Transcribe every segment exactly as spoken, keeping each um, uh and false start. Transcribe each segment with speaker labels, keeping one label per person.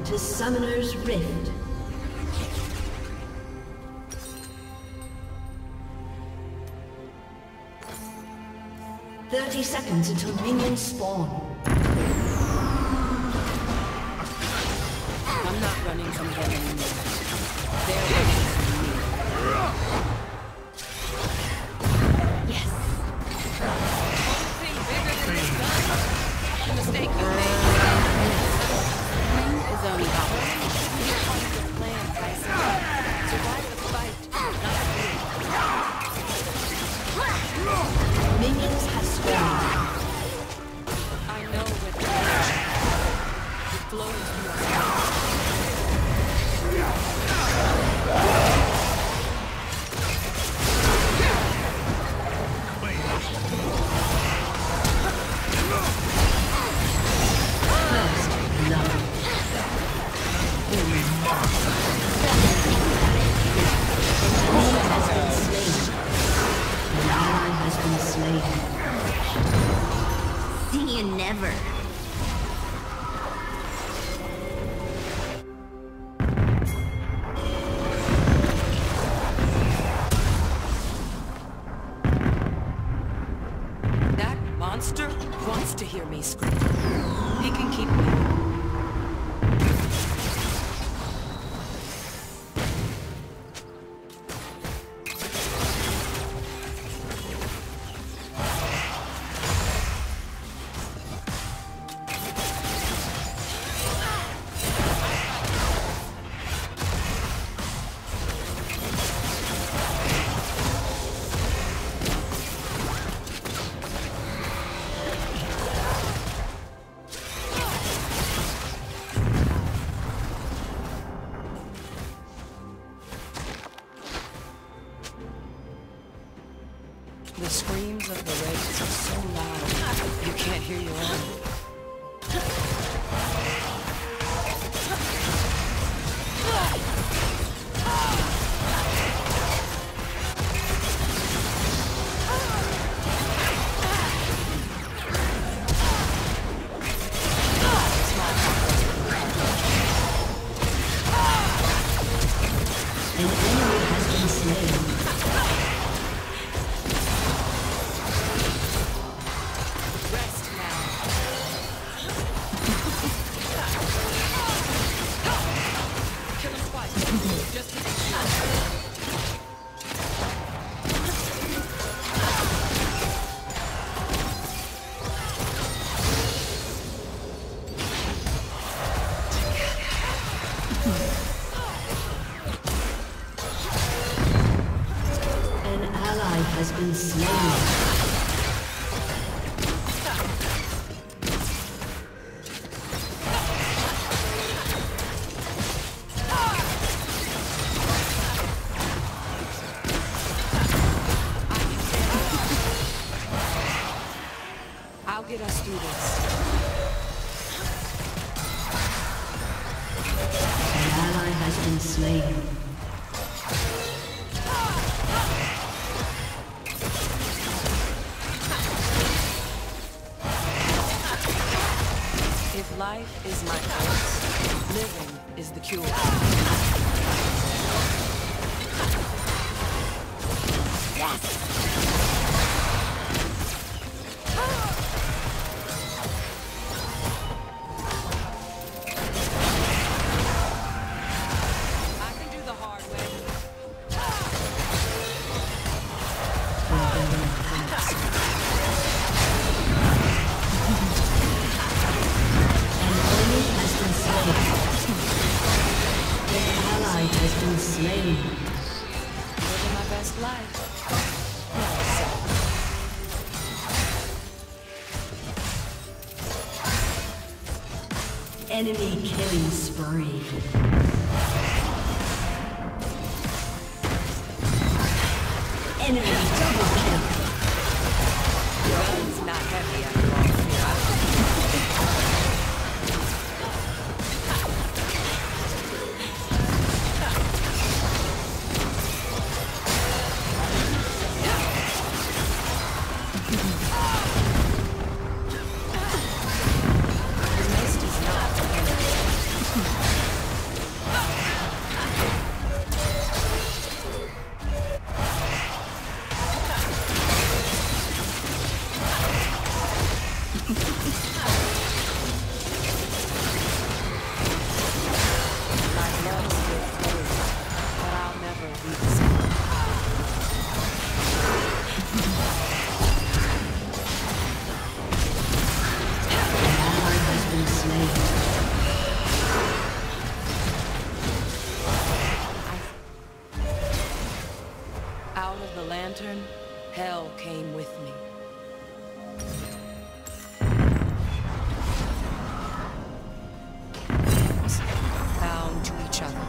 Speaker 1: to Summoner's Rift. Thirty seconds until minions spawn.
Speaker 2: I'm not running from them anymore. They're running from me. Yes. Anything bigger than this gun? The mistake you made. Pain is only optional. You're part of the plan, Tyson. Survive the fight, not the
Speaker 1: Minions have spawned.
Speaker 2: I know where the energy it flows through us.
Speaker 1: First love.
Speaker 3: Holy monster!
Speaker 1: Has been slain. An ally has been slain.
Speaker 4: See you never.
Speaker 2: That monster wants to hear me scream. He can keep me. The screams of the Wraiths are so loud, you can't hear your own.
Speaker 1: An enemy has been slain.
Speaker 2: Rest now. Kill him twice, just to make sure.
Speaker 1: An ally has been slain.
Speaker 2: I'll get us through this.
Speaker 1: An ally has been slain.
Speaker 2: If life is my choice, living is the cure. I can do the hard way.
Speaker 1: An enemy has been slain. An ally has been slain.
Speaker 2: Living my best life.
Speaker 1: Enemy killing spree. Enemy double kill.
Speaker 2: Your gun's not heavy after all. The mist is not the enemy. Lantern, hell came with me. Bound to each other.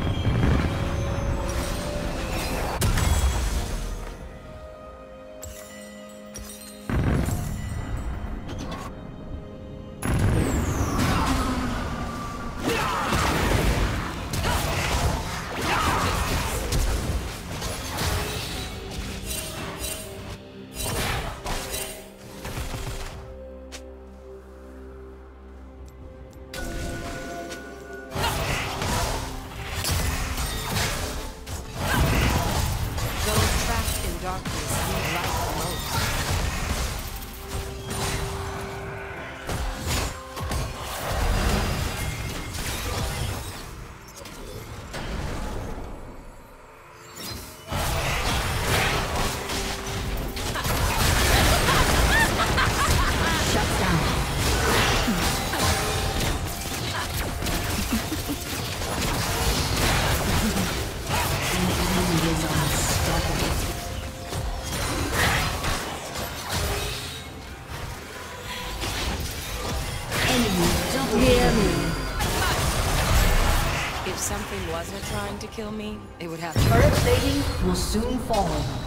Speaker 2: If something wasn't trying to kill me, it would have to.
Speaker 1: Turret plating will soon fall.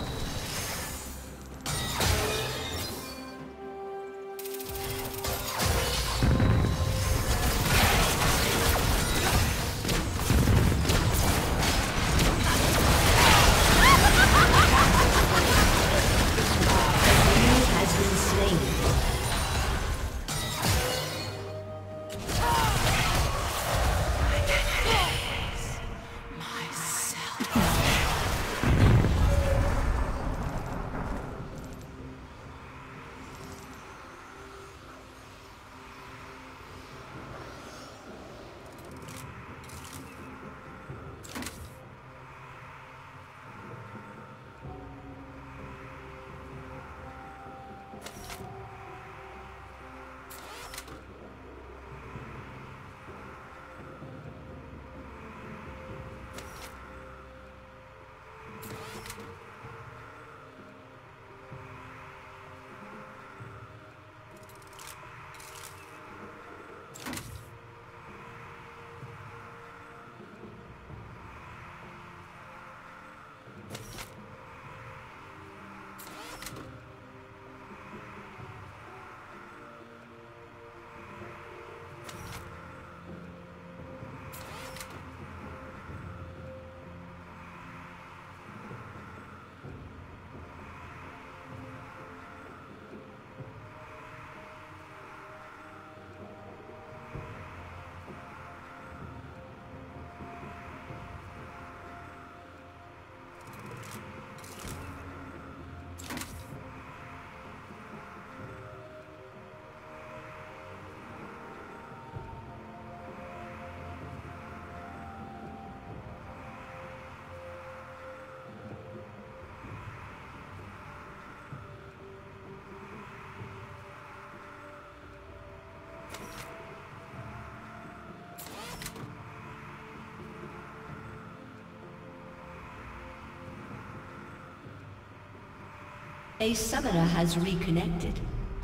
Speaker 1: A summoner has reconnected.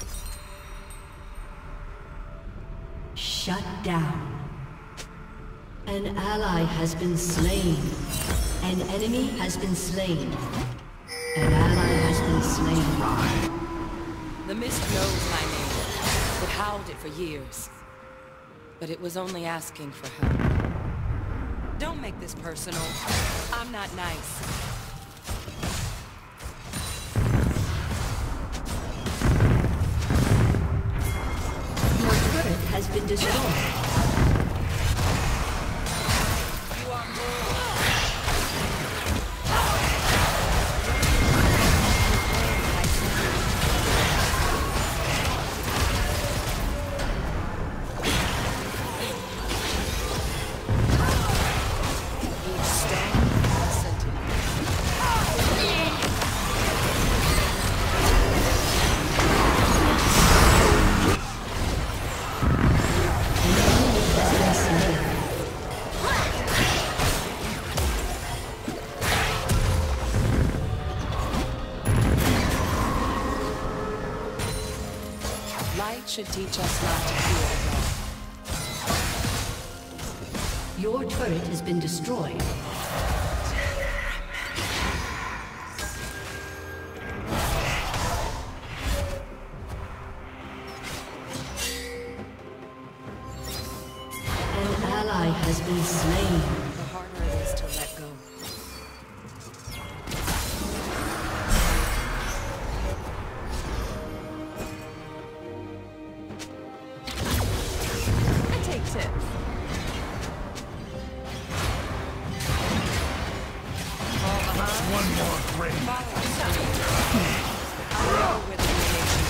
Speaker 1: Shut down. An ally has been slain. An enemy has been slain. An ally has been slain.
Speaker 2: The mist knows my name. It howled it for years. But it was only asking for help. Don't make this personal. I'm not nice.
Speaker 1: Has been destroyed.
Speaker 2: should teach us not to fear the dark.
Speaker 1: Your turret has been destroyed. An ally has been slain.
Speaker 2: The harder it is to let go.
Speaker 3: I take tips.
Speaker 4: One more grave.
Speaker 2: Follow us. I know where the radiation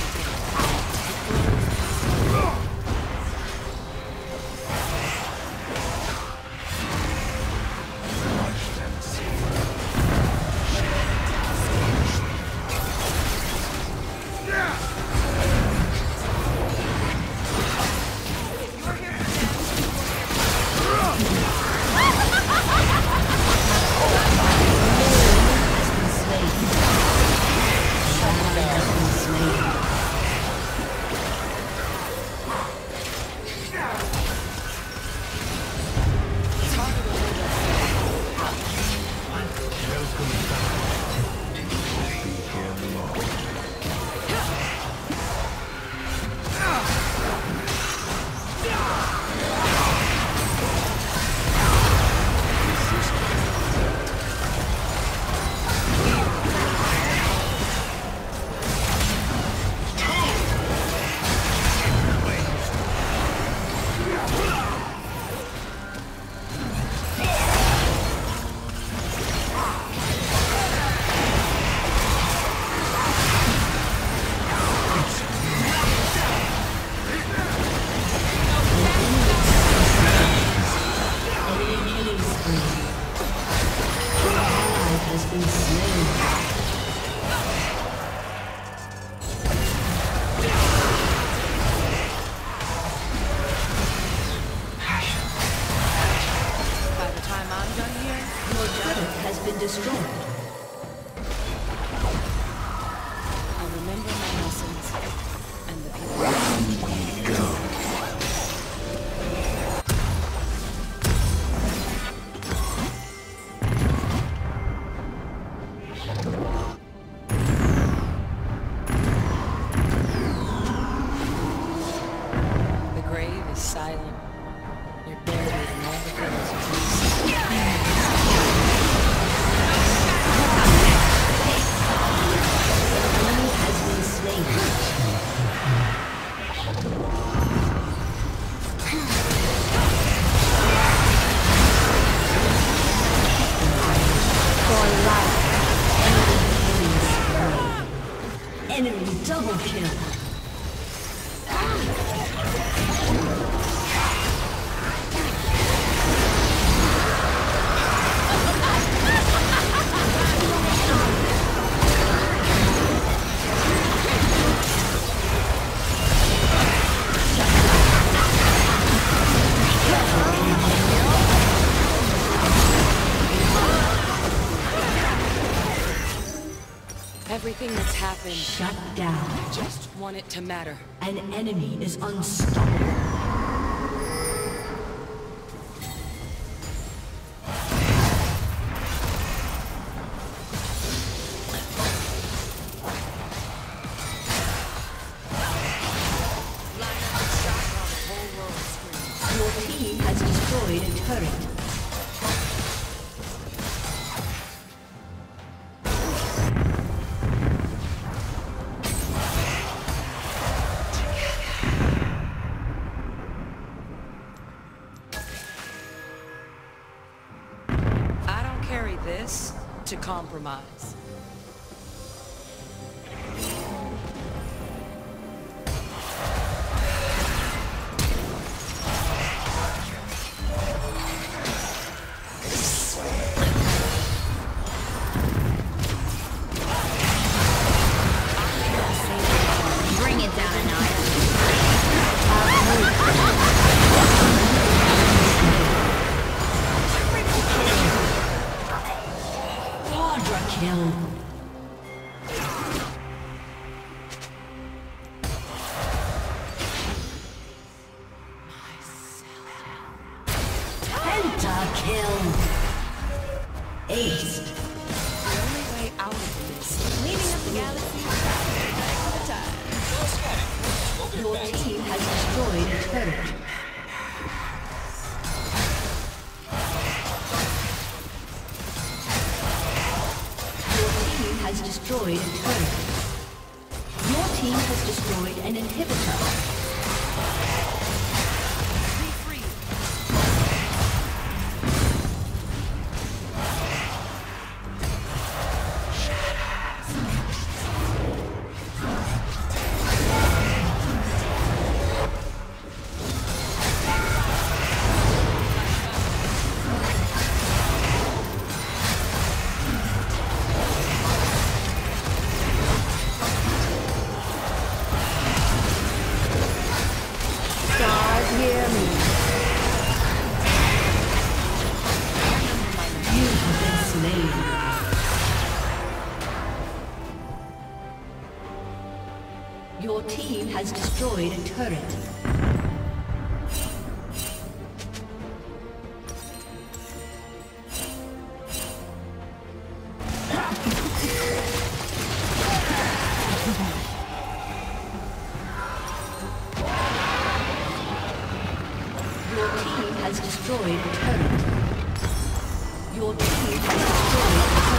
Speaker 1: destroyed.
Speaker 2: I remember my lessons and the people. Go. The grave is silent. You're buried in all the things of peace.
Speaker 1: Enemy double kill.
Speaker 2: Everything that's happened,
Speaker 1: Shut down.
Speaker 2: I just want it to matter.
Speaker 1: An enemy is unstoppable. Your team has destroyed a turret.
Speaker 2: I don't carry this to compromise.
Speaker 3: Bring it down a notch.
Speaker 1: Quadra kill. kill. Ace.
Speaker 2: The only way out of this.
Speaker 3: Leaving up the galaxy. Back to the time.
Speaker 1: Your team has destroyed a turret. Your team has destroyed a turret. Your team has destroyed an inhibitor. Your team has destroyed a turret. Your team has destroyed a turret. Your team has destroyed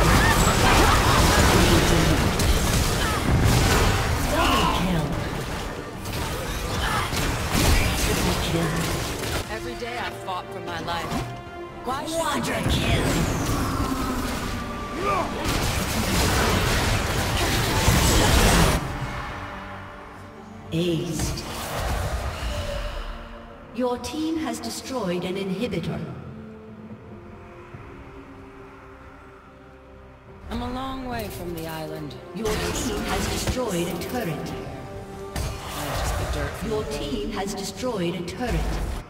Speaker 1: a turret.
Speaker 2: Every day I fought for my life. Why should
Speaker 1: Quadra kill. Aced. Your team has destroyed an inhibitor.
Speaker 2: I'm a long way from the island.
Speaker 1: Your team has destroyed a turret.
Speaker 2: I'll just be dirt.
Speaker 1: Your team has destroyed a turret.